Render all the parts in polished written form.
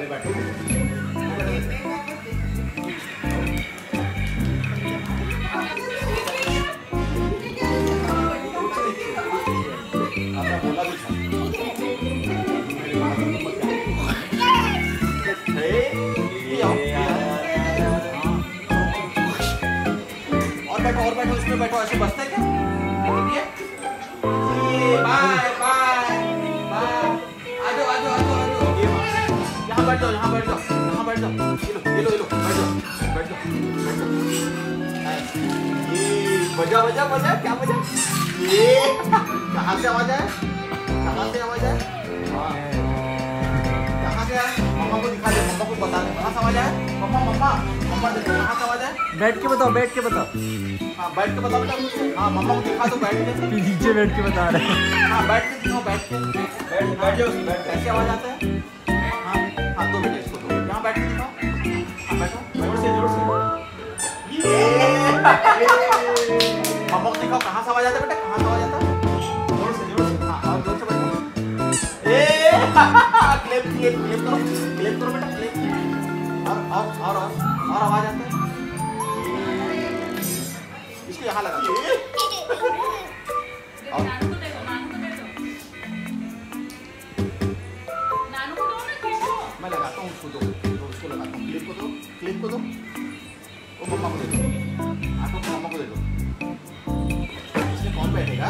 बैठो। आपने बोला भी था। और बैठो इसमें बैठो। ऐसे बसता है क्या? Bye bye bye. आ जाओ आ जाओ आ जाओ आ जाओ। यहाँ बैठ जाओ यहाँ बैठ जाओ यहाँ बैठ जाओ। ये लो बैठ जाओ बैठ जाओ बैठ जाओ। ये बजा बजा बजा क्या बजा? ये कहाँ से आवाज आया? कहाँ से आवाज आया? कहाँ से आया? मम्मा को दिखा दे, मम्मा को बता दे कहाँ से आवाज आया। मम्मा मम्मा मम्मा देखो कहाँ से आवाज आया। बैठ के बताओ बैठ के बताओ। हाँ बैठ के बताओ बेटा। हाँ मम्मा को दिखा दो बैठ के। नीचे बैठ के बता रहे हैं। हाँ बैठ के दिखाओ बैठ के। बैठ जाओ बैठ। कैसे आवाज आता है? हाँ हाँ दो बेटा इसको दो। यहाँ बैठ के दिखाओ। हाँ बैठो जोर से जोर से। मम्मा को दिखाओ कहाँ से आवाज आता है बेटा, कहाँ से आवाज आता है? जोर से। हाँ और जोर से बैठो। क्लिप क्लिप क्लिप करो बेटा क्लिप। और आवाज आता है। इसको यहाँ लगा दो। नानू को दे दो। मैं लगाता हूँ उसको उसको लगाता हूँ। क्लिप को दो। वो मम्मा को दे दो। आटो को मम्मा को दे दो। इसमें कौन बैठेगा?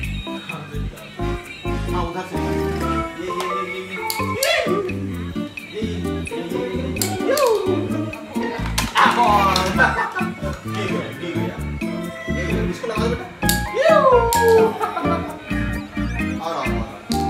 हाँ उधर से ये इसको लगा दो बेटा। और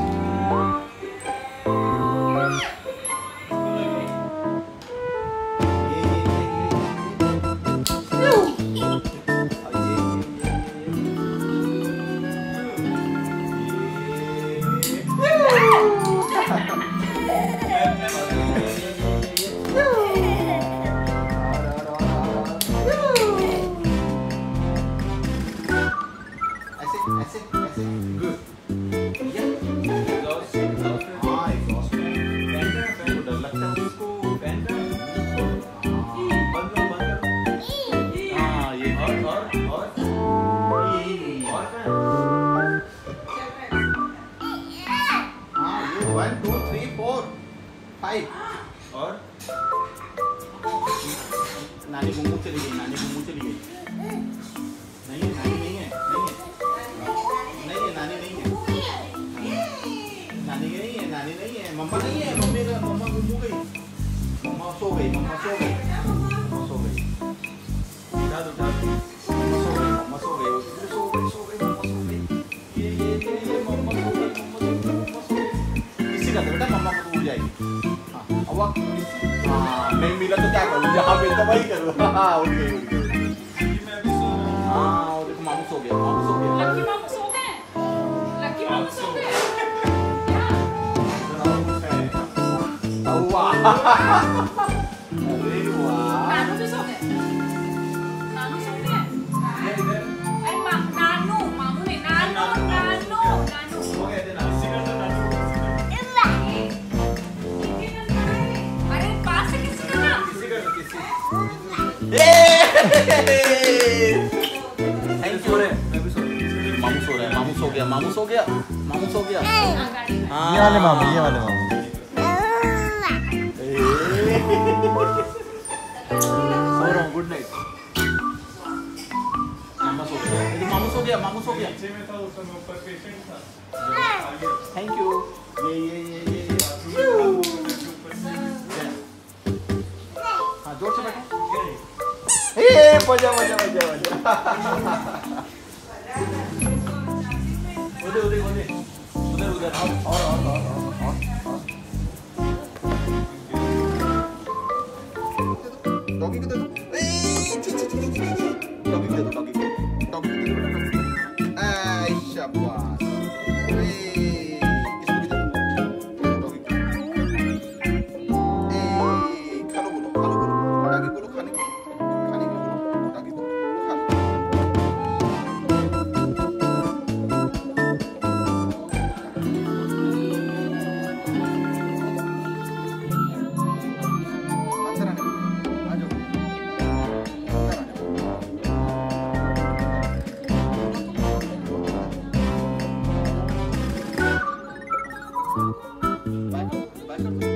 ऐसे गुड। हाँ एग्जॉस्ट फैन डर लगता है उसको। फैन हाँ ये और हाँ ये 1 2 3 4 5 और नानी घूमू चली गई। नहीं है नानी नहीं है। मम्मा नहीं है। मम्मा घूमू गई। मम्मा सो गई। उठा दो। मम्मा सो गई। ये मम्मा सो गई। किसी का बेटा मम्मा को तो उड़ जाएगी। हाँ अब हाँ नहीं मिला तो क्या करूँ? जहाँ मिलता वही करूँ। हाँ उड़ गई। हाँ देखो मामू सो गया। लकी मामू सो गए। अरे वाह। नानू भी सो गए। अरे नानू मामू नहीं नानू। अरे पास से किसी का नाम। Thank you. मैं भी मामू सो गया। हाँ ये वाले मामू। सो रहा हूँ। Good night. मामू सो गया। नीचे में था उस समय ऊपर पेशेंट था। Thank you. ये हाँ जोर से बैठो। मजा उधर और डॉगी को दे दो। डॉगी को दे दो। शाबाश। इसको भी दे दो। डॉगी को खालो बोलो डॉगी बोलो। खाने के लिए बोलो। डॉगी को ऐसा कुछ